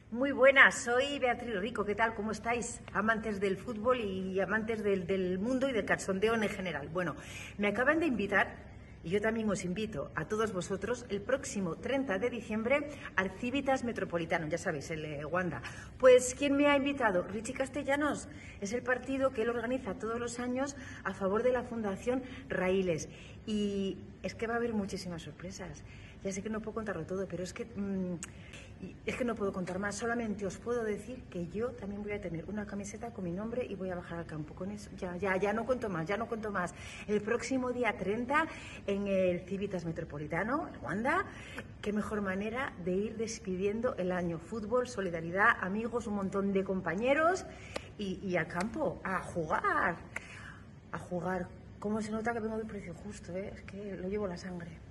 Muy buenas, soy Beatriz Rico. ¿Qué tal? ¿Cómo estáis? Amantes del fútbol y amantes del mundo y del cachondeo en general. Bueno, me acaban de invitar, y yo también os invito a todos vosotros, el próximo 30 de diciembre al Civitas Metropolitano, ya sabéis, el Wanda. Pues, ¿quién me ha invitado? Richie Castellanos. Es el partido que él organiza todos los años a favor de la Fundación Raíles. Y es que va a haber muchísimas sorpresas. Ya sé que no puedo contarlo todo, pero es que no puedo contar más. Solamente os puedo decir que yo también voy a tener una camiseta con mi nombre y voy a bajar al campo con eso. Ya no cuento más. El próximo día 30 en el Civitas Metropolitano, en Wanda, qué mejor manera de ir despidiendo el año. Fútbol, solidaridad, amigos, un montón de compañeros y al campo, a jugar. ¿Cómo se nota que vengo del precio justo, eh? Es que lo llevo en la sangre.